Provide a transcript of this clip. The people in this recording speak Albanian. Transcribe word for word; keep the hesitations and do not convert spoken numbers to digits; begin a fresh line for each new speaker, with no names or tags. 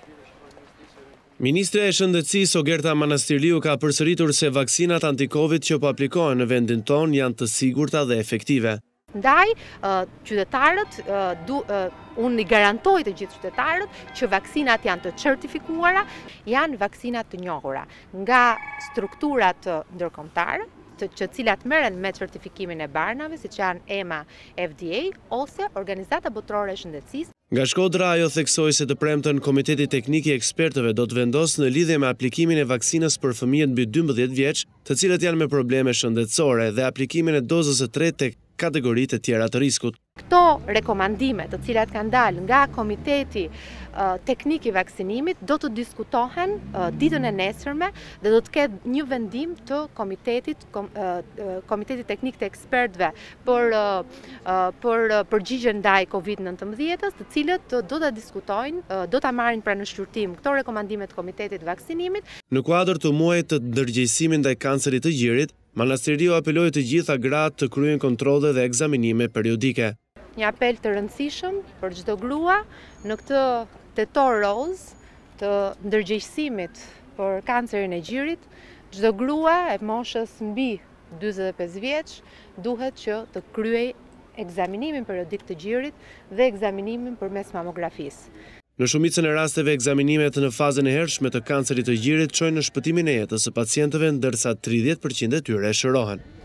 Ministre e Shëndetësisë Ogerta Manastirliu ka përsëritur se vaksinat anti-Covid që po aplikohen në vendin tonë janë të sigurta dhe efektive.
Ndaj, qytetarët, unë i garantoj të gjithë qytetarët që vaksinat janë të certifikuara, janë vaksinat të njohura nga strukturat ndërkombëtare, të që cilat merren me certifikimin e barnave, siç janë E M A, F D A ose Organizata Botërore e Shëndetësisë.
Nga Shkodra ajo theksoi se të premten Komiteti Teknik i Ekspertëve do të vendosë në lidhje me aplikimin e vaksinës për fëmijët mbi dymbëdhjetë vjeç, të cilët janë me probleme shëndetësore dhe aplikimin e dozës së tretë tek kategoritë e tjera të riskut.
Këto rekomandime të cilat kanë dalë nga Komiteti Teknik i Vaksinimit do të diskutohen ditën e nesërme dhe do të ketë një vendim të Komitetit Komiteti Teknik të Ekspertëve për për përgjigjen ndaj Covid nëntëmbëdhjetës, të cilët do ta diskutojnë, do ta marrin pra në shqyrtim këto rekomandime të Komitetit Vaksinimit.
Në kuadër të muajit të ndërgjegjësimit ndaj kancerit të gjirit, Manastirliu apeloi të gjitha gratë të kryejnë kontrolle dhe ekzaminime periodike.
Një apel të rëndësishëm për çdo grua në këtë tetor roz të ndërgjegjësimit për kancerin e gjirit, çdo grua e moshës mbi dyzet e pesë vjeç duhet që të kryej ekzaminimin periodik të gjirit dhe ekzaminimin përmes mamografisë.
Në shumicën e rasteve, ekzaminimet në fazën e hershme të kancerit të gjirit çojnë në shpëtimin e jetës së pacientëve, ndërsa tridhjetë përqind e tyre shërohen.